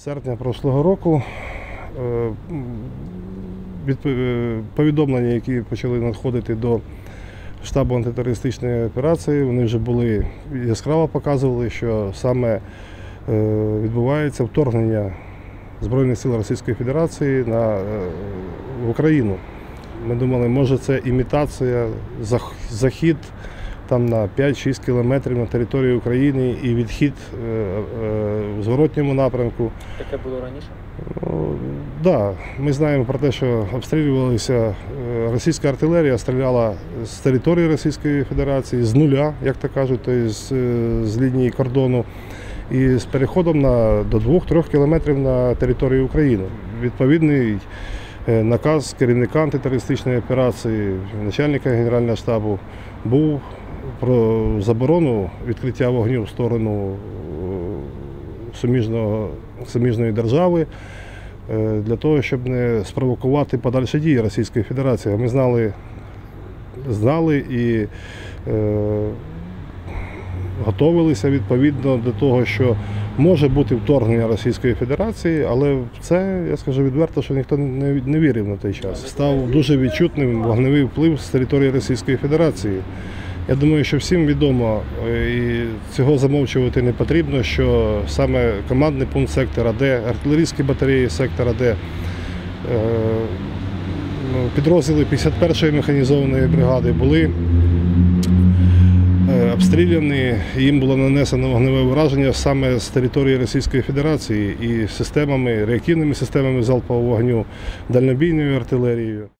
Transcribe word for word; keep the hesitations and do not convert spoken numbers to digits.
серпня прошлого року повідомлення, які почали надходити до штабу антитерористичної операції, вони вже були яскраво показували, що саме відбувається вторгнення Збройних сил Російської Федерації на, в Україну. Ми думали, може це імітація, захід там на п'ять-шість кілометрів на території України і відхід в зворотньому напрямку. Таке було раніше? Так, да. Ми знаємо про те, що обстрілювалися, російська артилерія стріляла з території Російської Федерації, з нуля, як то кажуть, тобто з, з лінії кордону, і з переходом на, до двох-трьох кілометрів на територію України. Відповідний наказ керівника антитерористичної операції, начальника Генерального штабу був про заборону відкриття вогню в сторону суміжного, суміжної держави для того, щоб не спровокувати подальші дії Російської Федерації. Ми знали, знали і е, готувалися відповідно до того, що може бути вторгнення Російської Федерації, але в це, я скажу відверто, що ніхто не, не вірив на той час. Став дуже відчутним вогневий вплив з території Російської Федерації. Я думаю, що всім відомо, і цього замовчувати не потрібно, що саме командний пункт сектора Д, артилерійські батареї сектора Д, підрозділи п'ятдесят першої механізованої бригади були обстріляні, їм було нанесено вогневе ураження саме з території Російської Федерації і системами, реактивними системами залпового вогню, дальнобійною артилерією.